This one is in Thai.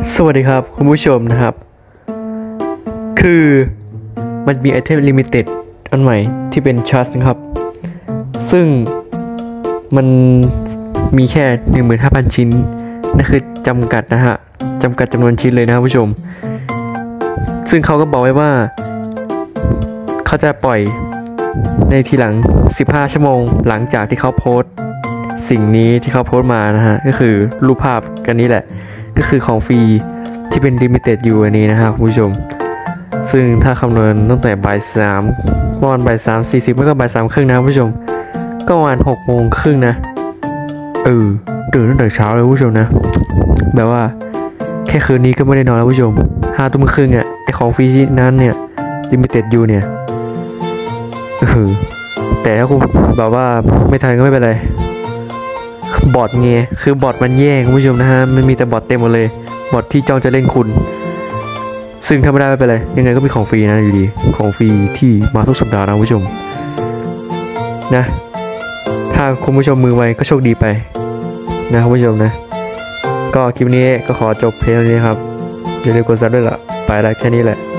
สวัสดีครับคุณผู้ชมนะครับคือมันมีไอเทมลิมิเต็ดอันใหม่ที่เป็นชาร์จนะครับซึ่งมันมีแค่ 15,000 ชิ้นนั่นคือจำกัดนะฮะจำกัดจำนวนชิ้นเลยนะครับผู้ชมซึ่งเขาก็บอกไว้ว่าเขาจะปล่อยในทีหลัง15 ชั่วโมงหลังจากที่เขาโพสต์สิ่งนี้ที่เขาโพสต์มานะฮะก็คือรูปภาพกันนี้แหละก็คือของฟรีที่เป็นลิมิเต็ดอยู่อันนี้นะครับคุณผู้ชมซึ่งถ้าคำนวณตั้งแต่บ่าย3ประมาณบ่าย3:40ไม่ก็บ่าย3:30นะครับผู้ชมก็ประมาณ6:30นะตื่นตั้งแต่เช้าเลยผู้ชมนะแบบว่าแค่คืนนี้ก็ไม่ได้นอนแล้วผู้ชม5:30อ่ะไอของฟรีนั้นเนี่ยลิมิเต็ดอยู่เนี่ยแต่ถ้าคุณแบบว่าไม่ทันก็ไม่เป็นไรบอทไงคือบอทมันแย่คุณผู้ชมนะฮะมันมีแต่บอทเต็มหมดเลยบอทที่จ้องจะเล่นคุณซึ่งถ้าไม่ได้ไม่เป็นไรยังไงก็มีของฟรีนะอยู่ดีของฟรีที่มาทุกสัปดาห์นะคุณผู้ชมนะถ้าคุณผู้ชมมือไวก็โชคดีไปนะคุณผู้ชมนะก็คลิปนี้ก็ขอจบเพียงเท่านี้ครับอย่าลืมกดซับด้วยล่ะไปแล้วแค่นี้แหละ